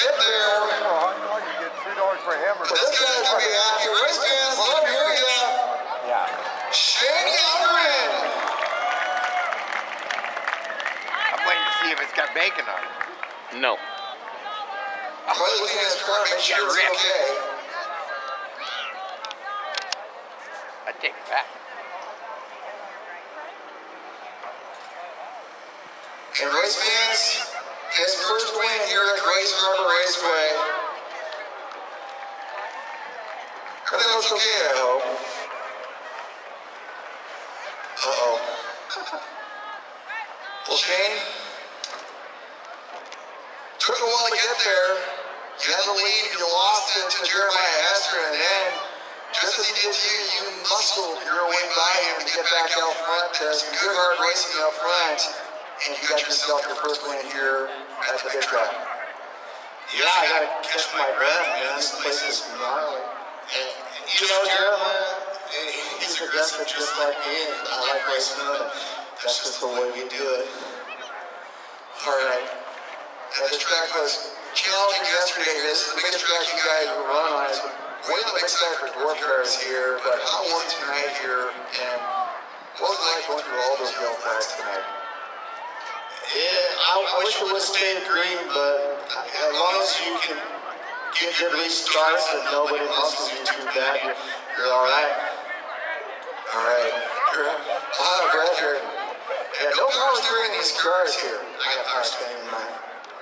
get there. You get $2 for a hamburger. But this guy's gonna be happy. Race fans, love you. Yeah. Shane Youngren. I'm waiting to see if it's got bacon on it. No. Probably looking at his car to make sure it's okay. I'd take it back. And race fans, his first win here at Grace Harbor Raceway. Everything looks okay, I hope. Uh-oh. Well, Shane, took a while to get there. You had the lead, you lost it to Jeremiah Hester, and then, just as he did to you, you muscled your way by him to get back out front to some good hard racing out front. And you got yourself your first win here at the big track. Yeah, I gotta catch my breath, man. This place is gnarly. And, you know, Jeremiah, he's a desperate just like me, and I like racing him, and that's just the way we do it. All right. And this track was challenging yesterday. This is the biggest track you guys will run on. It's one of the big PHRA Dwarf cars here, but how was tonight here, and what was it like going through all those yellow flags tonight? Yeah, I wish it would have stayed green, but as long as you can get good restarts and nobody muscles you too bad, you're all right. All right. You're out of breath here. Yeah, no power steering these cars here. I got power steering in mine.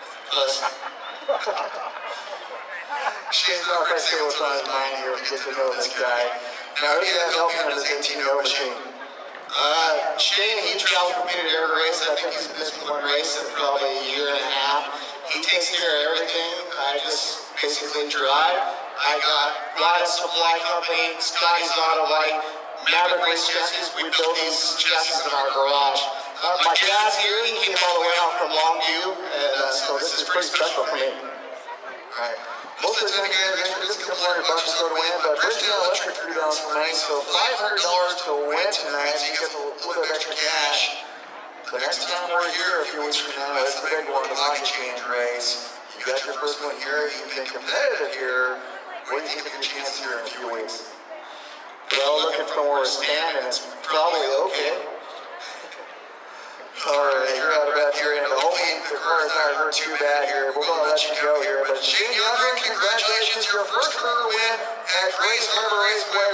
Shane's not going to say what's on his mind here. We get to know this guy. Now, who do you have helping him in this 18-year-old machine? Shane, he travels with me to every race. I think he's missed one race in probably a year and a half. He takes care of everything. I just basically drive. I got Rod Supply Company, Scotty's Auto White, Maverick Race Chassis. We build these chassis in our garage. My dad's here. He came all the way out from Longview, and so this is pretty special for me. All right. Most of the time, guys, this is a couple $100 to go to win, but Bridgetown Electric threw down some money, so $500 to win tonight, so you get a little bit of extra cash. The next time we're here, a few weeks from now, it's the big one, the pocket change race. You got your first one here, you've been competitive here. What do you think of your chances here in a few weeks? Well, looking from where we're standing, it's probably okay. All right, you're out of breath here, and hopefully the car is not hurt too bad here. We're going to let you go here, but Shane Youngren, congratulations, your first career win at Grace Harbor Raceway.